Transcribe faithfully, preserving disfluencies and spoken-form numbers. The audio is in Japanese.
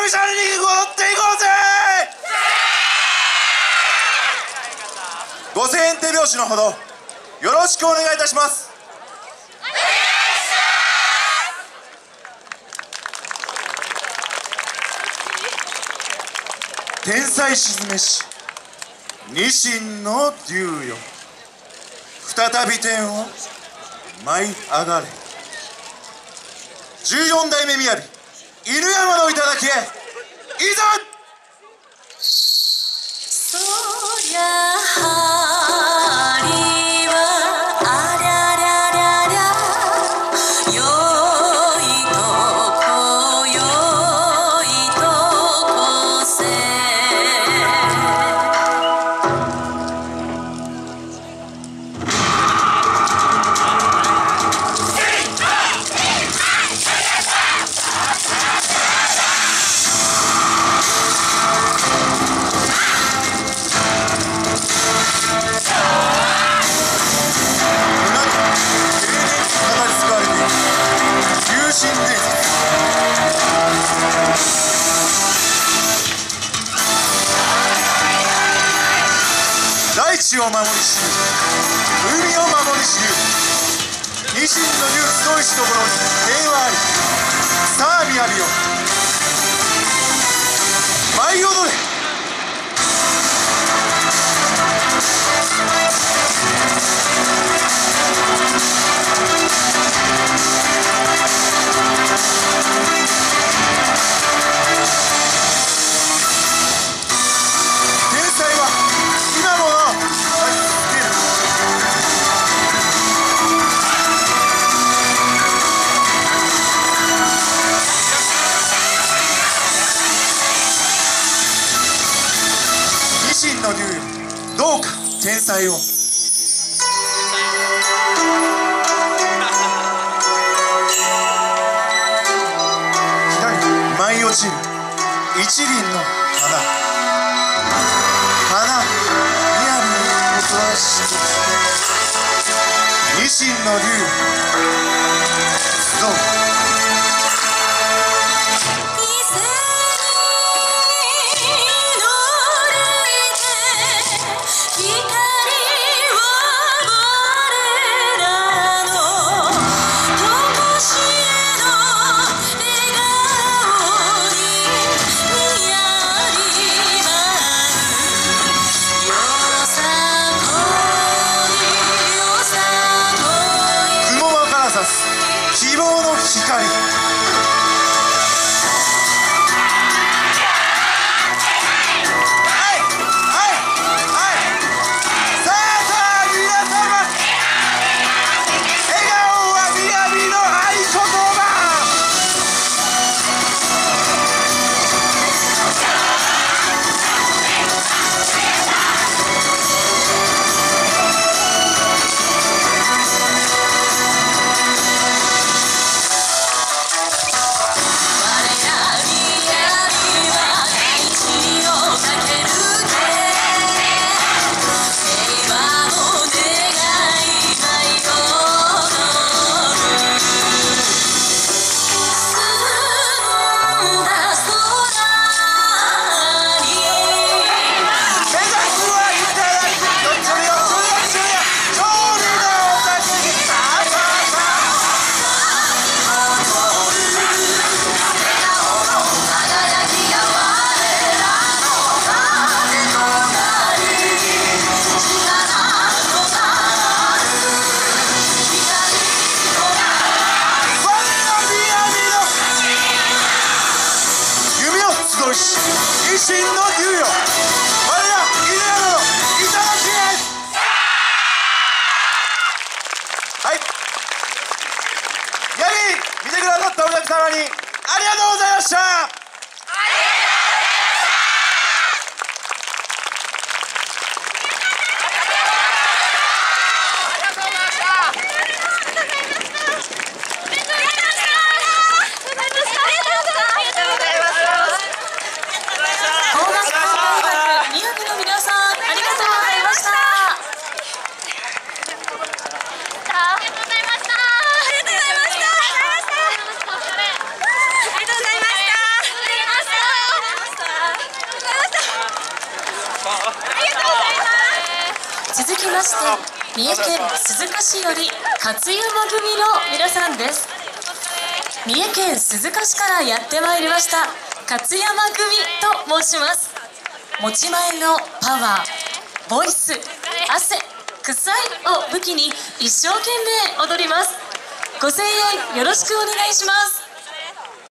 ゃに踊っていこうぜ。ごせんえん手拍子のほどよろしくお願いいたします。天才鎮めしニシンの竜よ、再び天を舞い上がれ。じゅうよん代目みやび犬山の頂へ、いざ。 そりゃ針はありゃりゃりゃりゃ、よいとこよいとこせ。 大地を守りし海を守りしニシンの竜集いしところに平和あり。さあみやびよ舞い踊れ。ニシンの竜よ、どうか天才を。左舞い落ちる一輪の花、花みやびにおとわしくニシンの竜どう希望の光。ニシンの竜よ、我ら犬山の頂へ。はい、やはり見てくださったお客様にありがとうございました。 続きまして三重県鈴鹿市より勝山組の皆さんです。三重県鈴鹿市からやってまいりました勝山組と申します。持ち前のパワー、ボイス、汗、臭いを武器に一生懸命踊ります。ご声援よろしくお願いします。